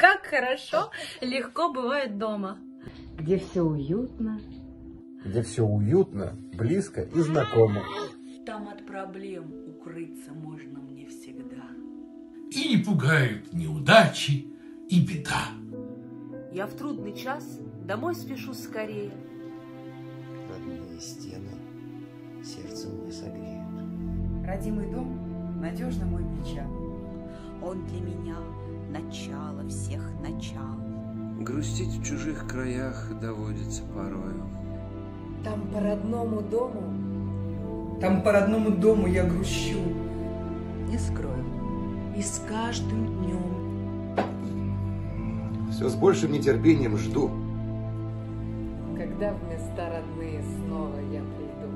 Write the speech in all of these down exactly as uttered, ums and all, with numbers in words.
так хорошо, легко бывает дома. Где все уютно. Где все уютно, близко и знакомо. Там от проблем укрыться можно мне всегда. И не пугают неудачи и беда. Я в трудный час домой спешу скорее. Родные стены сердце мне согреют. Родимый дом надежно мой плеча. Он для меня начало всех начал. Грустить в чужих краях доводится порою. Там по родному дому, Там по родному дому я грущу. Не скрою. И с каждым днем Все с большим нетерпением жду. когда в места родные снова я приду.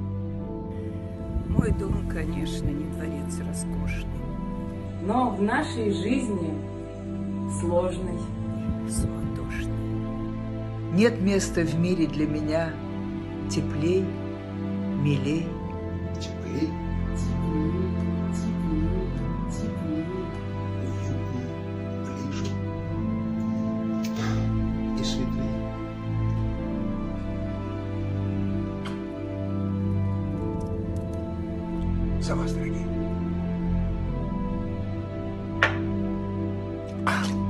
Мой дом, конечно, не дворец роскошный, Но в нашей жизни сложной. суматошный. Нет места в мире для меня теплей, милей. Теплей, уютней, ближе и светлее. За вас, дорогие.